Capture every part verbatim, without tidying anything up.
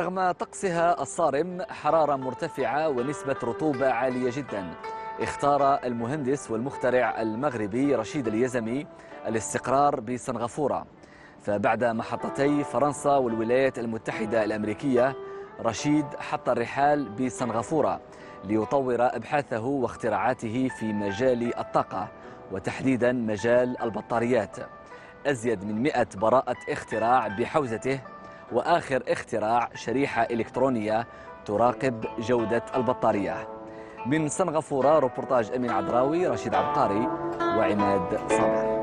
رغم طقسها الصارم، حرارة مرتفعة ونسبة رطوبة عالية جدا، اختار المهندس والمخترع المغربي رشيد اليزمي الاستقرار بسنغافورة. فبعد محطتي فرنسا والولايات المتحدة الأمريكية، رشيد حط الرحال بسنغافورة ليطور أبحاثه واختراعاته في مجال الطاقة، وتحديدا مجال البطاريات. أزيد من مئة براءة اختراع بحوزته، وآخر اختراع شريحة إلكترونية تراقب جودة البطارية. من سنغافورة روبورتاج أمين عدراوي، رشيد عبقاري وعماد صابر.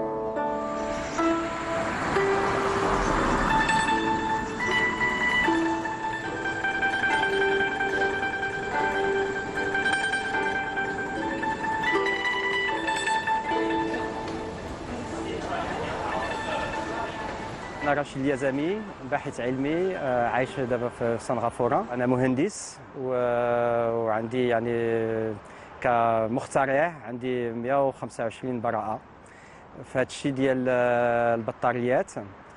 أنا رشيد اليزمي، باحث علمي عايش دابا في سنغافورة. أنا مهندس وعندي يعني كمخترع عندي مئة وخمسة وعشرين براءة في هذا الشيء ديال البطاريات.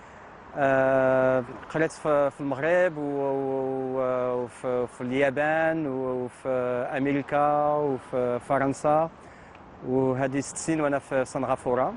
قريت في المغرب وفي اليابان وفي أمريكا وفي فرنسا، وهذه ست سنين وأنا في سنغافورة.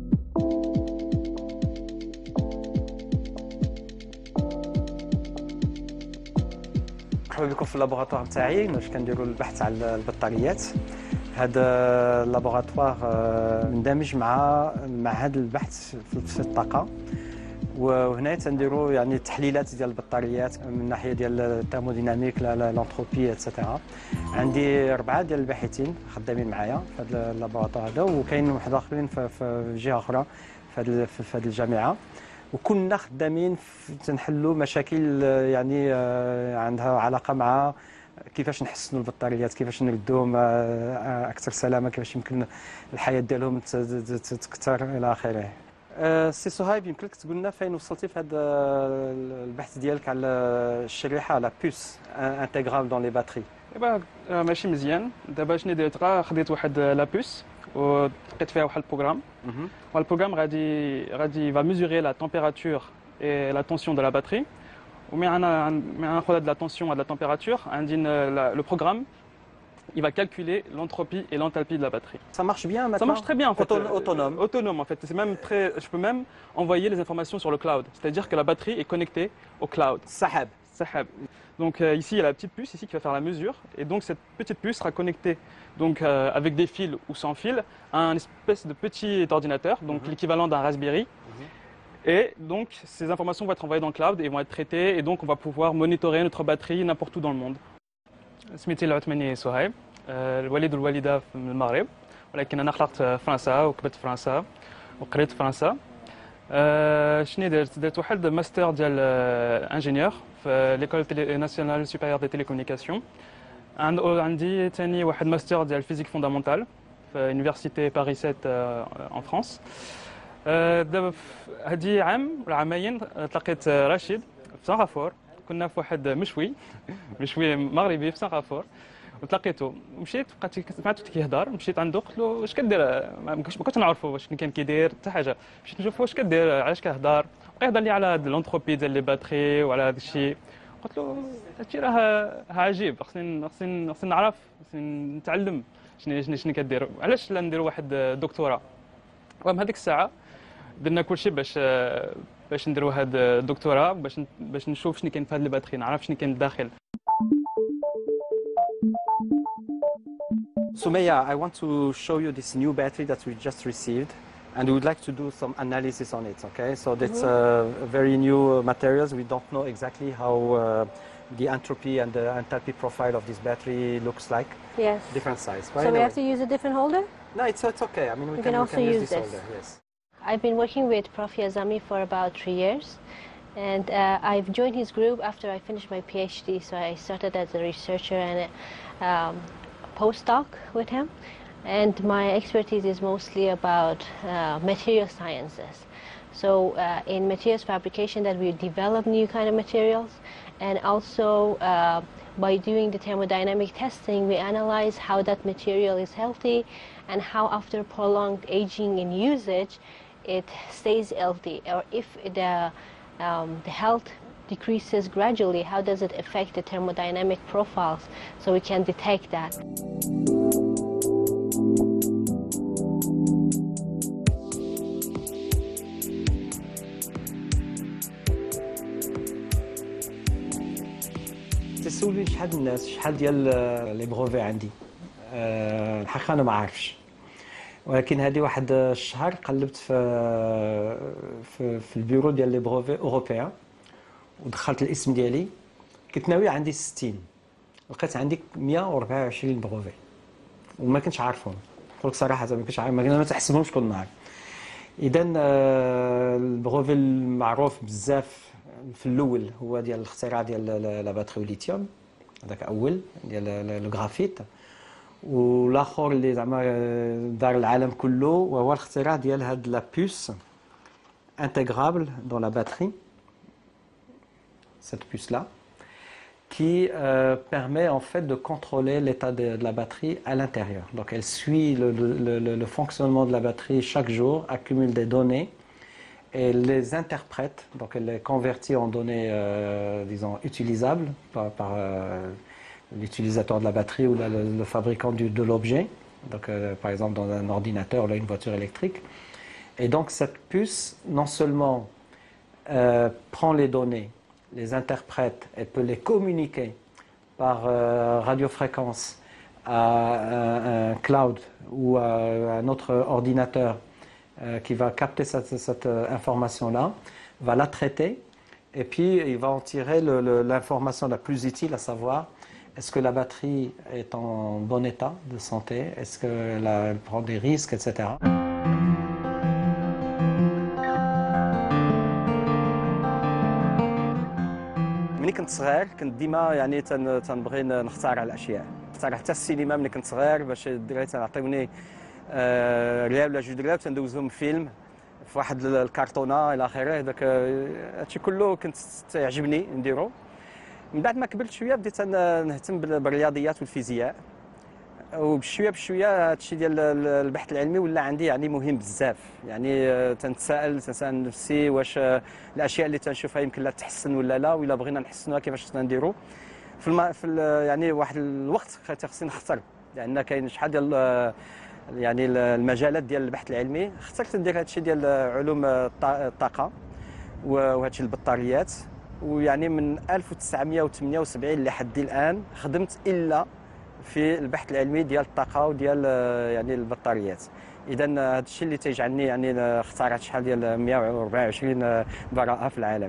مرحبا بكم في اللابوغاتوار تاعي باش كنديروا البحث على البطاريات. هذا اللابوغاتوار مندمج مع معهد البحث في الطاقه، وهنا تنديروا يعني تحليلات ديال البطاريات من الناحيه ديال الثيرموديناميك لانتروبي اتسيتيرا. عندي اربعه ديال الباحثين خدامين معايا في هذا اللابوغاتوار هذا، وكاين واحد اخرين في جهه اخرى في هذه الجامعه، وكنا خدامين تنحلوا مشاكل يعني عندها علاقه مع كيفاش نحسنوا البطاريات، كيفاش نردوهم اكثر سلامه، كيفاش يمكن الحياه ديالهم تكثر الى اخره. سي صهيب، يمكنك تقول لنا فين وصلتي في هذا البحث ديالك على الشريحه لا بوس انتغرال دون لي باتري؟ ايوا ماشي مزيان. دابا شنو درت؟ خديت واحد لا بوس ولقيت فيها واحد البروغرام. والبروغرام غادي غادي va mesurer la température et la tension de la batterie. ومن انا ناخذ هاد لا tension et la température عندي le programme il va calculer l'entropie et l'enthalpie de la batterie. Ça marche bien maintenant? Ça marche très bien en fait. Autonome. Autonome en fait. C'est même très. Je peux même envoyer les informations sur le cloud. C'est-à-dire que la batterie est connectée au cloud. Sahab. Sahab. Donc euh, ici il y a la petite puce ici qui va faire la mesure, et donc cette petite puce sera connectée donc euh, avec des fils ou sans fil à un espèce de petit ordinateur, donc mm-hmm. l'équivalent d'un Raspberry. Mm-hmm. Et donc ces informations vont être envoyées dans le cloud et vont être traitées, et donc on va pouvoir monitorer notre batterie n'importe où dans le monde. سميتي العثماني صهيب، الوالد والوالده من المغرب، ولكن انا خلقت في فرنسا وكبرت في فرنسا وقريت في فرنسا. شنو درت؟ درت واحد ماستر ديال انجينيور في ليكول ناسيونال سوبيريور دي تيليكومونيكاسيون. عندي ثاني واحد ماستر ديال فيزيك فوندامونتال في يونيفرسيتي باريس سبعة ان فرنسا. دابا هذه عام ولا عامين تلاقيت رشيد في سنغافور. كنا في واحد مشوي مشوي مغربي في سنغافور، وتلاقيته مشيت بقيت سمعته كيهضر، مشيت عنده قلت له واش كدير؟ ما كنتش نعرفو واش كان كيدير حتى حاجه، مشيت نشوف واش كدير، علاش كيهضر. بقى يهضر لي على لونتروبي ديال لي باتري وعلى هذا الشيء. قلت له هادشي راه عجيب، خصني خصني خصني نعرف، خصني نتعلم شنو شنو شنو كدير، علاش لا نديرو واحد دكتوراه. المهم هذيك الساعه درنا كلشي باش باش نديرو هاد الدكتوراه، باش باش نشوف شنو كاين في هاد لي باتري، نعرف شنو كاين لداخل. Sumaya, I want to show you this new battery that we just received, and we would like to do some analysis on it, okay? So that's mm-hmm. uh, very new materials. We don't know exactly how uh, the entropy and the enthalpy profile of this battery looks like. Yes. Different size. So we have to use a different holder? No, it's, it's okay. I mean, we, we can, can we also can use, use this, this holder, yes. I've been working with Professor Yazami for about three years. And uh, I've joined his group after I finished my PhD, so I started as a researcher and a um, postdoc with him. And my expertise is mostly about uh, material sciences. So uh, in materials fabrication, that we develop new kind of materials, and also uh, by doing the thermodynamic testing, we analyze how that material is healthy and how after prolonged aging and usage, it stays healthy, or if the Um, the health decreases gradually, how does it affect the thermodynamic profiles, so we can detect that. تسولني شحال الناس شحال ديال لي بروفي عندي. أه الحقيقه انا ما عارفش، ولكن هذه واحد الشهر قلبت في في, في البيرو ديال لي بروفي اوروبيان ودخلت الاسم ديالي. كنت ناوي عندي ستين، لقيت عندي مئة وأربعة وعشرين بروفي وما كنتش عارفهم. نقول لك صراحه ما كنتش عارف، ما تحسبهمش كل نهار. اذا البروفي المعروف بزاف في الاول هو ديال الاختراع ديال لا باتري ليثيوم، هذاك اول ديال الغرافيت، والاخر اللي زعما دار العالم كله وهو الاختراع ديال هاد لا بوس intégrable dans la batterie, cette puce là, qui euh, permet en fait de contrôler l'état de, de la batterie à l'intérieur. Donc elle suit le, le, le, le fonctionnement de la batterie chaque jour, accumule des données et les interprète, donc elle les convertit en données, euh, disons, utilisables par, par euh, l'utilisateur de la batterie ou la, le, le fabricant du, de l'objet, donc euh, par exemple dans un ordinateur, là, une voiture électrique. Et donc cette puce, non seulement euh, prend les données, les interprète et peut les communiquer par euh, radiofréquence à un, un cloud ou à un autre ordinateur Euh, qui va capter cette, cette euh, information-là, va la traiter et puis il va en tirer l'information la plus utile, à savoir est-ce que la batterie est en bon état de santé, est-ce qu'elle elle prend des risques, et cetera. ملي كنت صغير كنت ديما يعني تنبغي نخترع الاشياء، نخترع حتى السينما ملي كنت صغير باش الدراري تنعطيوني ريال ولا جوج ريال تندوزهم فيلم في واحد الكرتونه الى اخره. داك هادشي كله كنت تعجبني نديرو. من بعد ما كبرت شويه بديت نهتم بالرياضيات والفيزياء، وبشويه بشويه هادشي ديال البحث العلمي ولا عندي يعني مهم بزاف. يعني تنتسائل تنسال نفسي واش الاشياء اللي تنشوفها يمكن لا تحسن ولا لا، ولا بغينا نحسنوها كيفاش نديرو في الم... في ال... يعني واحد الوقت خصني نختار، لان كاين شحال ديال يعني المجالات ديال البحث العلمي. اخترت ندير هادشي ديال علوم الطاقه وهادشي البطاريات، ويعني من ألف وتسعمائة وثمانية وسبعين لحد الان خدمت الا في البحث العلمي ديال الطاقه وديال يعني البطاريات. اذا هادشي اللي تيجعلني يعني اخترعت شحال ديال مئة وأربعة وعشرين براءه في العالم.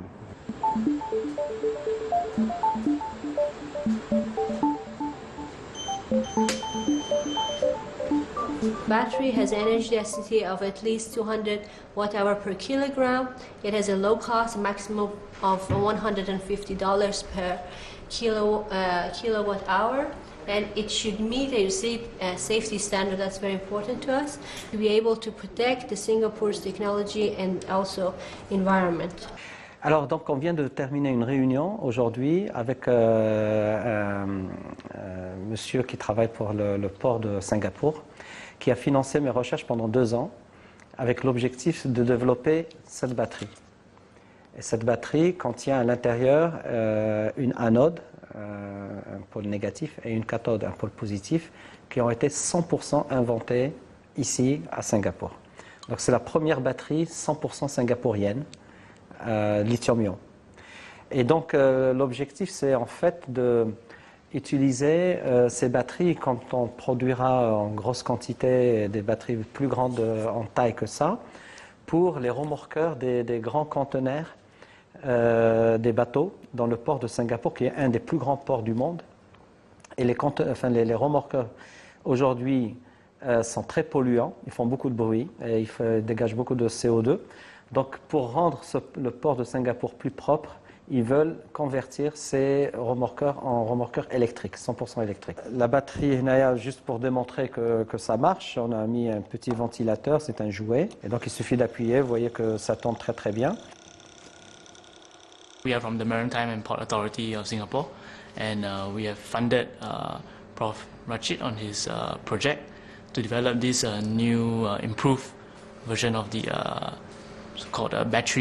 Battery has energy density of at least two hundred watt hour per kilogram. It has a low cost, maximum of one hundred fifty dollars per kilo, uh, kilowatt hour. And it should meet a uh, safety standard that's very important to us to be able to protect the Singapore's technology and also environment. Alors, donc, on vient de terminer une réunion aujourd'hui avec euh, un, un monsieur qui travaille pour le, le port de Singapour, qui a financé mes recherches pendant deux ans avec l'objectif de développer cette batterie. Et cette batterie contient à l'intérieur euh, une anode, euh, un pôle négatif, et une cathode, un pôle positif, qui ont été cent pour cent inventés ici à Singapour. Donc c'est la première batterie cent pour cent singapourienne, euh, lithium-ion. Et donc euh, l'objectif c'est en fait de utiliser euh, ces batteries quand on produira en grosse quantité des batteries plus grandes en taille que ça pour les remorqueurs des, des grands conteneurs euh, des bateaux dans le port de Singapour qui est un des plus grands ports du monde. Et les, enfin, les, les remorqueurs aujourd'hui euh, sont très polluants, ils font beaucoup de bruit et ils dégagent beaucoup de C O deux. Donc pour rendre ce, le port de Singapour plus propre, ils veulent convertir ces remorqueurs en remorqueurs électriques, cent pour cent électriques. La batterie, juste pour démontrer que, que ça marche, on a mis un petit ventilateur, c'est un jouet. Et donc il suffit d'appuyer, vous voyez que ça tourne très très bien. We are from the Maritime and Port Authority of Singapore, and uh, we have funded uh, Professor Rachid on his uh, project to develop this uh, new uh, improved version of the uh, so-called uh, battery.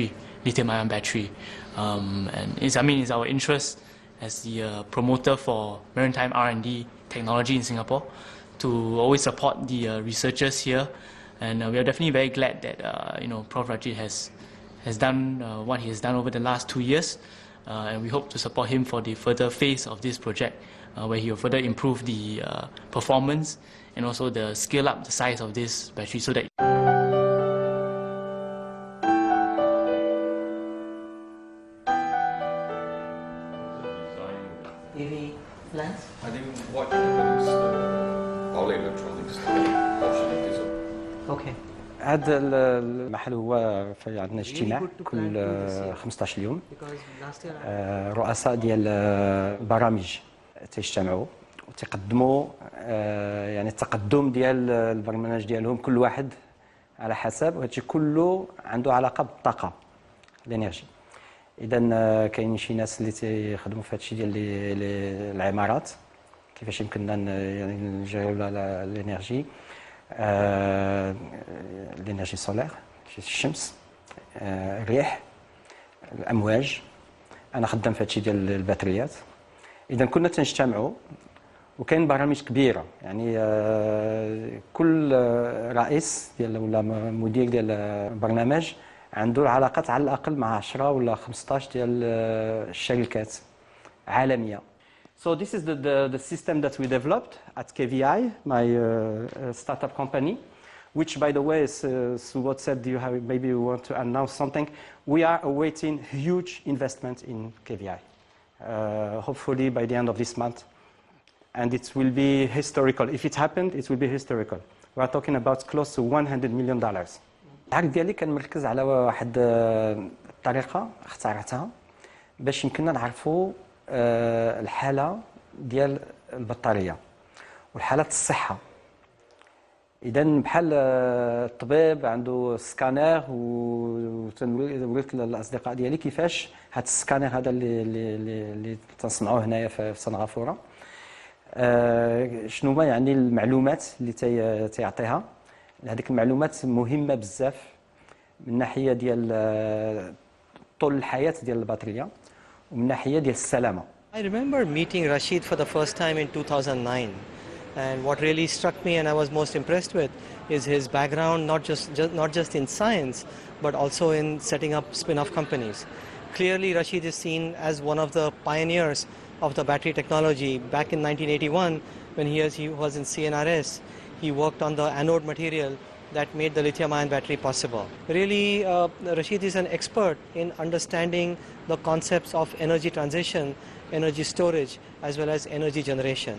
lithium-ion battery. Um, and it's, I mean, it's our interest as the uh, promoter for maritime R and D technology in Singapore to always support the uh, researchers here. And uh, we are definitely very glad that uh, you know Professor Rachid has has done uh, what he has done over the last two years, uh, and we hope to support him for the further phase of this project, uh, where he will further improve the uh, performance and also the scale up the size of this battery so that. E V lens. I think what happens uh, all electronics portion of this. Okay. هذا المحل هو في عندنا اجتماع كل خمسطاش يوم. رؤساء ديال البرامج تيجتمعوا وتقدموا يعني التقدم ديال البرنامج ديالهم كل واحد على حسب، وهادشي كله عنده علاقه بالطاقه الانرجي. اذا كاين شي ناس اللي تيخدموا في هادشي ديال العمارات، كيفاش يمكننا يعني نجيو الانرجي، الانرجي سولير، الشمس، الريح، الامواج. انا خدام في هادشي ديال الباتريات. اذا كنا تنجتمعوا وكاين برامج كبيره، يعني كل رئيس ديال ولا مدير ديال البرنامج عنده علاقات على الاقل مع عشرة ولا خمسطاش ديال الشركات عالميه. So this is the, the, the system that we developed at K V I, my uh, startup company, which, by the way, is, uh, Subodh said you have, maybe you want to announce something. We are awaiting huge investment in K V I, uh, hopefully by the end of this month. And it will be historical. If it happened, it will be historical. We are talking about close to one hundred million dollars. العرض ديالي كان مركز على واحد الطريقة اخترعتها باش يمكننا نعرفوا الحالة ديال البطارية والحالة الصحة. إذا بحال الطبيب عنده سكانير وتنوريت للأصدقاء ديالي كيفاش هذا السكانير هذا اللي اللي اللي تنصنعوه هنايا في سنغافورة، شنو هما يعني المعلومات اللي تي تيعطيها. هذيك المعلومات مهمة بزاف من ناحية ديال طول الحياة ديال البطارية ومن ناحية ديال السلامة. I remember meeting Rashid for the first time in two thousand nine, and what really struck me and I was most impressed with is his background, not just, just not just in science but also in setting up spin-off companies. Clearly Rashid is seen as one of the pioneers of the battery technology. Back in nineteen eighty-one, when he was, he was in C N R S, he worked on the anode material that made the lithium-ion battery possible. Really, uh, Rashid is an expert in understanding the concepts of energy transition, energy storage, as well as energy generation.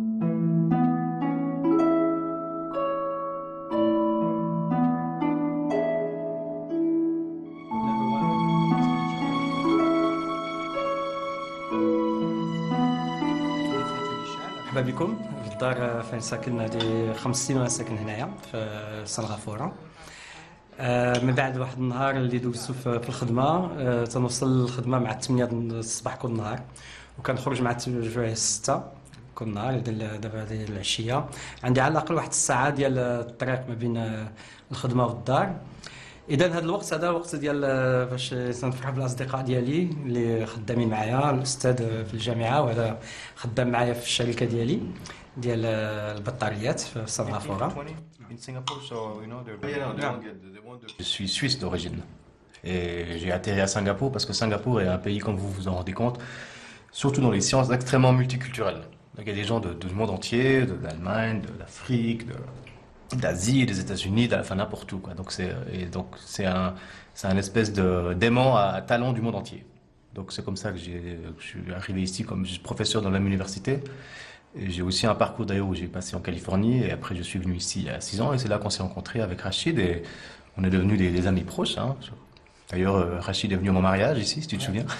مرحبا بكم في الدار فين ساكن. هذه خمس سنين وانا ساكن هنايا في سنغافورة. من بعد واحد النهار اللي دوزتو في الخدمة، تنوصل الخدمة مع الثمانية الصباح كل نهار وكنخرج مع الجوع ستة كل نهار. دابا هذه العشية عندي على الأقل واحد الساعة ديال الطريق ما بين الخدمة والدار. إذا هذا الوقت هذا وقت ديال باش تنفرح بالاصدقاء ديالي اللي خدامين معايا، الاستاذ في الجامعه وهذا خدام معايا في الشركه ديالي ديال البطاريات في سنغافوره. Je suis suisse d'origine et j'ai atterri à Singapour parce que Singapour est un pays, comme vous vous en rendez compte, surtout dans les sciences, extrêmement multiculturel. Donc il y a des gens de, de du monde entier, de l'Allemagne, de l'Afrique, de d'Asie, des États-Unis, enfin n'importe où, quoi. Donc c'est et donc c'est un c'est un espèce de d'aimant à, à talent du monde entier. Donc c'est comme ça que j'ai je suis arrivé ici comme professeur dans la même université. Et j'ai aussi un parcours d'ailleurs où j'ai passé en Californie et après je suis venu ici il y a six ans et c'est là qu'on s'est rencontrés avec Rachid et on est devenus des, des amis proches. Hein. D'ailleurs Rachid est venu à mon mariage ici, si tu te souviens.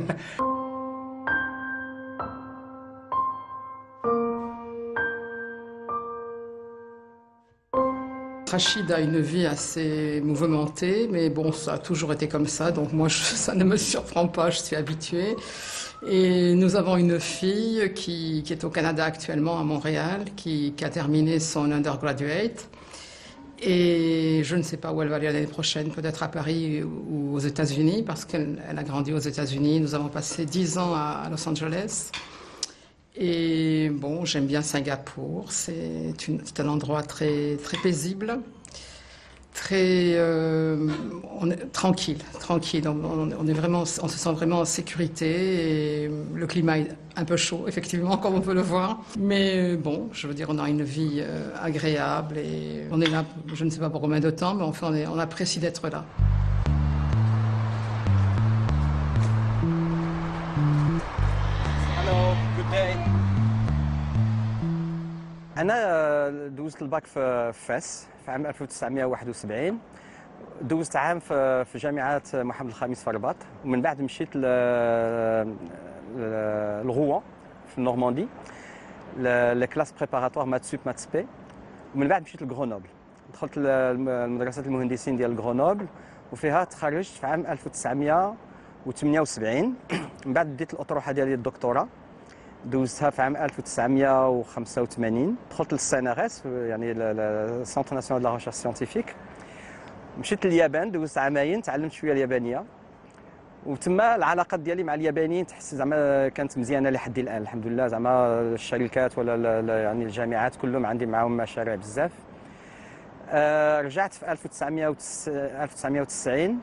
Rachid a une vie assez mouvementée, mais bon, ça a toujours été comme ça, donc moi, je, ça ne me surprend pas, je suis habituée. Et nous avons une fille qui, qui est au Canada actuellement, à Montréal, qui, qui a terminé son undergraduate. Et je ne sais pas où elle va aller l'année prochaine, peut-être à Paris ou aux États-Unis, parce qu'elle elle a grandi aux États-Unis. Nous avons passé dix ans à Los Angeles. Et bon, j'aime bien Singapour. C'est un endroit très, très paisible, très euh, on est, tranquille, tranquille. On, on, est vraiment, on se sent vraiment en sécurité. Et le climat est un peu chaud, effectivement, comme on peut le voir. Mais bon, je veux dire, on a une vie euh, agréable et on est là, je ne sais pas pour combien de temps, mais enfin, on, est, on apprécie d'être là. Hello, good day. أنا دوزت الباك في فاس في عام ألف وتسعمائة وواحد وسبعين. دوزت عام في في جامعة محمد الخامس في الرباط، ومن بعد مشيت لغوان في النورماندي لكلاس بريباراتوار مات سوب مات سبي، ومن بعد مشيت لغرونوبل. دخلت المدرسة المهندسين ديال غرونوبل وفيها تخرجت في عام ألف وتسعمائة وثمانية وسبعين. من بعد بديت الأطروحة ديالي الدكتوراه، دوزتها في عام ألف وتسعمائة وخمسة وثمانين. دخلت للسينغاس يعني السونتر ناسيونال دو لا ريشيرش سيانتيفيك. مشيت لليابان، دوزت عامين تعلمت شويه اليابانيه، وتما العلاقات ديالي مع اليابانيين تحس زعما كانت مزيانه لحد الان الحمد لله. زعما الشركات ولا يعني الجامعات كلهم عندي معاهم مشاريع بزاف. آه رجعت في ألف وتسعمائة وتسعين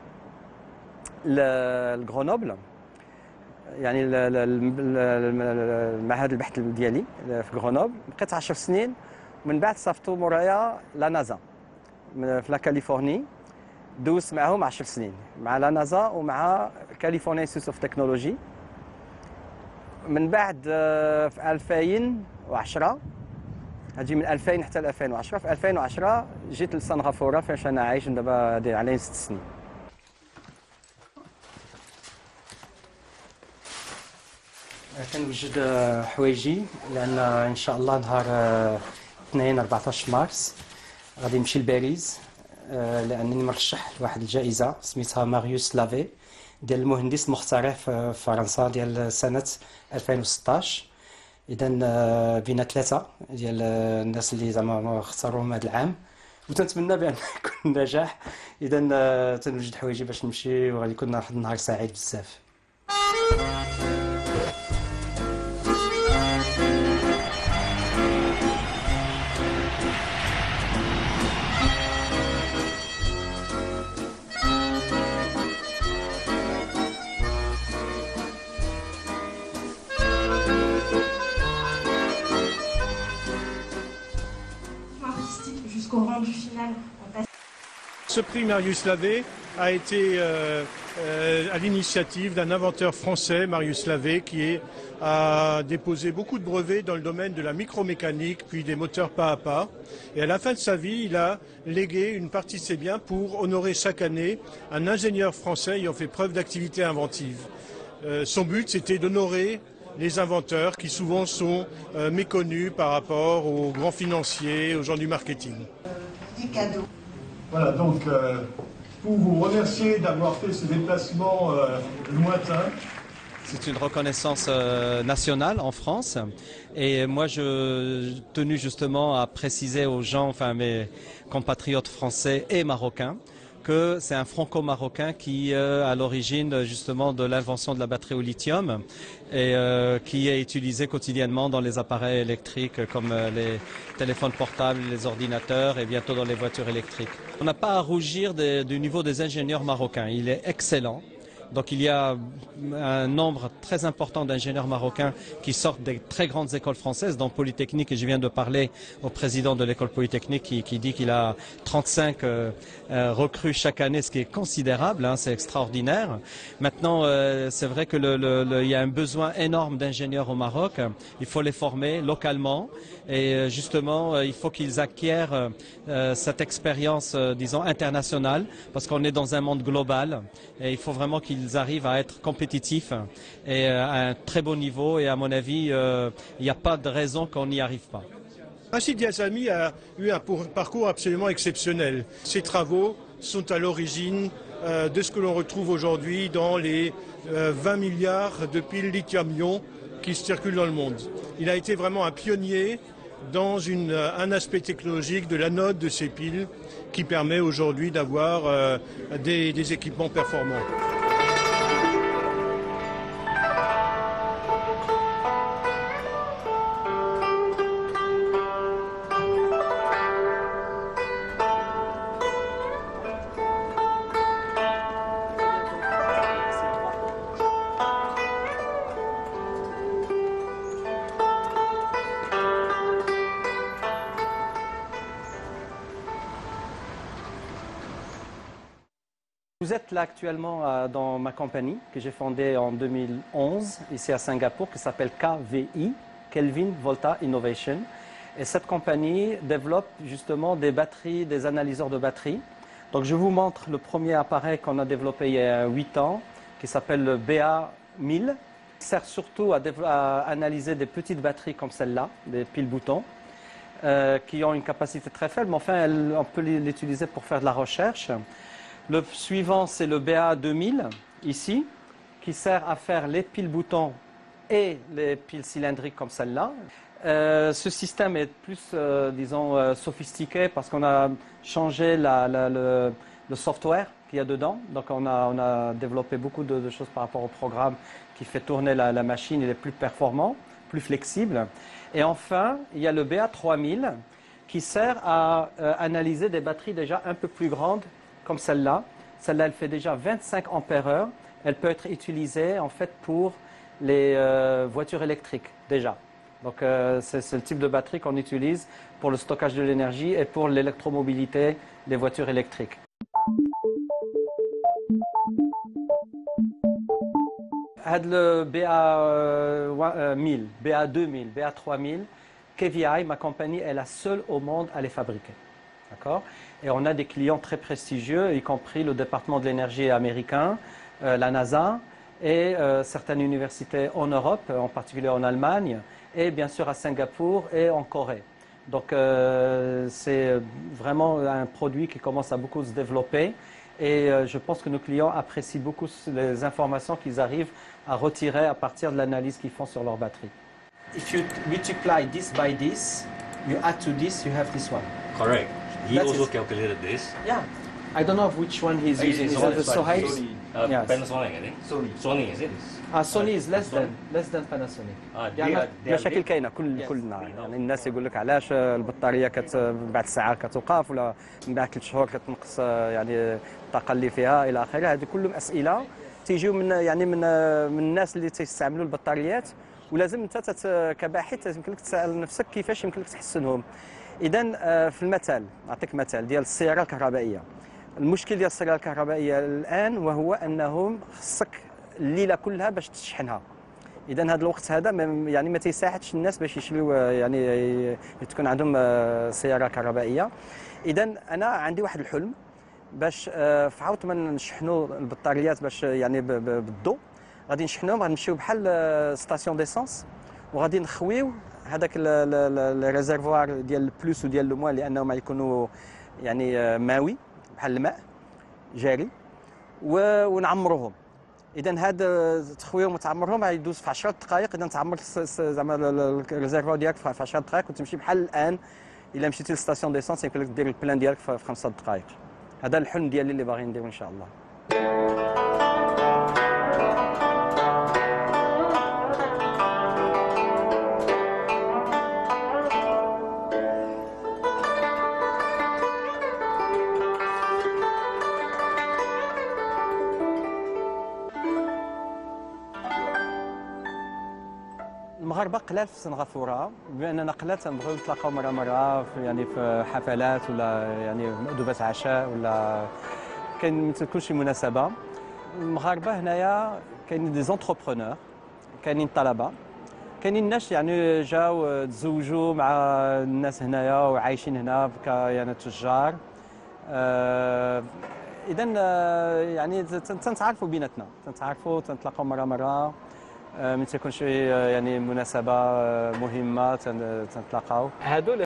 لغرونوبل، يعني المعهد البحث ديالي في غرونوبل. بقيت عشر سنين، ومن بعد صيفطوا مورايا لا نازا في لا كاليفورني. دوزت معهم عشر سنين مع لا نازا ومع كاليفورنيا انستيتيوت اوف تكنولوجي. من بعد في ألفين وعشرة، هاجي من ألفين حتى ل ألفين وعشرة، في ألفين وعشرة جيت لسنغافورة فاش انا عايش دابا هادي عليه ست سنين. كنوجد حوايجي لان ان شاء الله نهار اثنين أربعطاش مارس غادي نمشي لباريس، لانني مرشح لواحد الجائزه سميتها ماريوس لافي ديال المهندس المخترع في فرنسا ديال سنه ألفين وستطاش. اذا بين ثلاثه ديال الناس اللي زعما اختاروهم هذا العام، وتنتمنى بان يكون نجاح. اذا تنوجد حوايجي باش نمشي، وغادي يكون واحد النهار سعيد بزاف. Ce prix Marius Lavé a été euh, euh, à l'initiative d'un inventeur français, Marius Lavé, qui est, a déposé beaucoup de brevets dans le domaine de la micromécanique, puis des moteurs pas à pas. Et à la fin de sa vie, il a légué une partie de ses biens pour honorer chaque année un ingénieur français ayant fait preuve d'activité inventive. Euh, son but, c'était d'honorer les inventeurs qui souvent sont euh, méconnus par rapport aux grands financiers, aux gens du marketing. Des cadeaux. Voilà, donc euh, pour vous remercier d'avoir fait ce déplacement euh, lointain. C'est une reconnaissance euh, nationale en France, et moi je tenu justement à préciser aux gens, enfin mes compatriotes français et marocains, que c'est un franco-marocain qui euh, à l'origine justement de l'invention de la batterie au lithium et euh, qui est utilisé quotidiennement dans les appareils électriques comme euh, les téléphones portables, les ordinateurs et bientôt dans les voitures électriques. On n'a pas à rougir des, du niveau des ingénieurs marocains, il est excellent. Donc il y a un nombre très important d'ingénieurs marocains qui sortent des très grandes écoles françaises, dont Polytechnique, et je viens de parler au président de l'école Polytechnique qui, qui dit qu'il a trente-cinq euh, euh, recrues chaque année, ce qui est considérable, hein, c'est extraordinaire. Maintenant, euh, c'est vrai que le, le, le, il y a un besoin énorme d'ingénieurs au Maroc, il faut les former localement et justement euh, il faut qu'ils acquièrent euh, cette expérience, euh, disons, internationale, parce qu'on est dans un monde global et il faut vraiment qu'ils ils arrivent à être compétitifs et à un très bon niveau, et à mon avis, euh, il n'y a pas de raison qu'on n'y arrive pas. Rachid Yazami a eu un parcours absolument exceptionnel. Ses travaux sont à l'origine euh, de ce que l'on retrouve aujourd'hui dans les euh, vingt milliards de piles lithium-ion qui circulent dans le monde. Il a été vraiment un pionnier dans une, un aspect technologique de l'anode de ces piles qui permet aujourd'hui d'avoir euh, des, des équipements performants. Vous êtes là actuellement euh, dans ma compagnie que j'ai fondée en deux mille onze ici à Singapour qui s'appelle K V I, Kelvin Volta Innovation. Et cette compagnie développe justement des batteries, des analyseurs de batteries. Donc je vous montre le premier appareil qu'on a développé il y a huit ans qui s'appelle le B A mille. Il sert surtout à, à analyser des petites batteries comme celle-là, des piles-boutons, euh, qui ont une capacité très faible, mais enfin elle, on peut l'utiliser pour faire de la recherche. Le suivant, c'est le B A deux mille, ici, qui sert à faire les piles-boutons et les piles cylindriques comme celle-là. Euh, ce système est plus, euh, disons, euh, sophistiqué parce qu'on a changé la, la, le, le software qu'il y a dedans. Donc on a, on a développé beaucoup de, de choses par rapport au programme qui fait tourner la, la machine. Il est plus performant, plus flexible. Et enfin, il y a le B A trois mille qui sert à euh, analyser des batteries déjà un peu plus grandes comme celle-là. Celle-là, elle fait déjà vingt-cinq ampères heure. Elle peut être utilisée en fait pour les euh, voitures électriques déjà. Donc euh, c'est le type de batterie qu'on utilise pour le stockage de l'énergie et pour l'électromobilité des voitures électriques. Had le B A mille, B A deux mille, B A trois mille, K V I, ma compagnie, est la seule au monde à les fabriquer. D'accord ? Et on a des clients très prestigieux, y compris le département de l'énergie américain, euh, la NASA et euh, certaines universités en Europe, en particulier en Allemagne, et bien sûr à Singapour et en Corée. Donc euh, c'est vraiment un produit qui commence à beaucoup se développer et euh, je pense que nos clients apprécient beaucoup les informations qu'ils arrivent à retirer à partir de l'analyse qu'ils font sur leur batterie. If you multiply this by this, you add to this, you have this one. Correct. He That also is- calculated this. Yeah. I don't know which one he's Uh, using. Is Sony, that the Sohaib? Uh, Yes. Panasonic, I think. Sony. Sony, is it? Ah, Sony is less than less than Panasonic. Ah, Yeah, they not- are- they are مشاكل big. كاينه كل كل نهار يعني الناس يقول لك علاش البطاريه كت من بعد ساعه كتوقف ولا من بعد ثلاث شهور كتنقص يعني الطاقه اللي فيها الى اخره. هذه كلهم اسئله تيجيو من يعني من من الناس اللي تيستعملوا البطاريات ولازم انت تت- كباحث يمكن لك تسال نفسك كيفاش يمكن لك تحسنهم. اذا في المثال نعطيك مثال ديال السياره الكهربائيه. المشكل ديال السياره الكهربائيه الان وهو انهم خصك الليله كلها باش تشحنها. اذا هذا الوقت هذا ما- يعني ما تيساعدش الناس باش يشريوا يعني ي- تكون عندهم آه، سياره كهربائيه. اذا انا عندي واحد الحلم باش آه، في عوض ما نشحنوا البطاريات باش يعني ب- ب- بالضوء غادي نشحنوهم غادي نمشيو بحال آه، ستاسيون ديسونس وغادي نخويو هذاك الريزرفوار ديال البلوس وديال لو موان لانهم غيكونوا يعني آه، ماوي بحال الماء جاري و- ونعمروهم. اذا هذا تخويهم وتعمرهم غيدوز في عشرة دقائق. اذا تعمر الس- الس- زعما ال- ال- الريزرفوار ديالك في عشرة دقائق وتمشي بحال الان الا مشيتي للستاسيون ديسونس يمكن لك دير البلان ديالك في في خمسة دقائق. هذا الحلم ديالي اللي باغي نديرو ان شاء الله. المغاربه قلال في سنغافوره بما اننا قلال تنبغيو نتلاقاو مره مره في يعني في حفلات ولا يعني مأدبات عشاء ولا كاين ما تكون شي مناسبه. المغاربه هنايا كاينين دي زونتربرونور كاينين طلبه كاينين ناس يعني جاو تزوجوا مع الناس هنايا وعايشين هنا ك يعني تجار. آه اذا يعني تنتعرفوا بيناتنا تنتعرفوا تنتلاقاو مره مره. من تكون شي يعني مناسبه مهمه تنتلاقاو. هادو